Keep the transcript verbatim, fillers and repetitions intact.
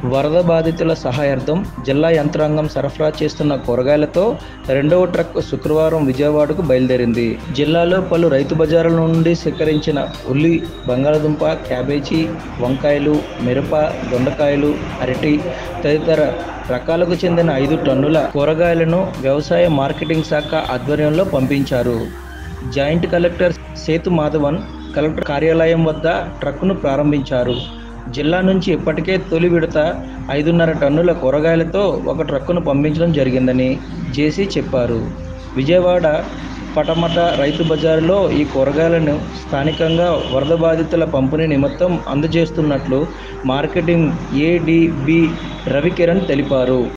వరద బాధితుల సహాయార్థం జిల్లా యంత్రాంగం సరఫరా చేస్తున్న కూరగాయలతో రెండవ ట్రక్ శుక్రవారం విజయవాడకు బయలుదేరింది. జిల్లాలో పలు రైతు బజార్ల నుండి సేకరించిన ఉల్లి, బంగాళదుంప, క్యాబేజీ, వంకాయలు, మిరప, దొండకాయలు, అరటి తదితర రకాలకు చెందిన ఐదు టన్నుల కూరగాయలను వ్యవసాయ మార్కెటింగ్ శాఖ ఆధ్వర్యంలో పంపించారు. Joint collector Sethu Madhavan collector కార్యాలయం వద్ద ట్రక్కును ప్రారంభించారు. జిల్లా నుంచి ఇప్పటికే తొలి విడత ఐదున్నర టన్నుల కూరగాయలతో ఒక ట్రక్కును పంపించడం జరిగిందని జేసీ చెప్పారు. విజయవాడ పటమట రైతు బజారులో ఈ కూరగాయలను స్థానికంగా వరద బాధితుల పంపిణీ నిమిత్తం అందజేస్తున్నట్లు మార్కెటింగ్ ఏడీబీ రవికిరణ్ తెలిపారు.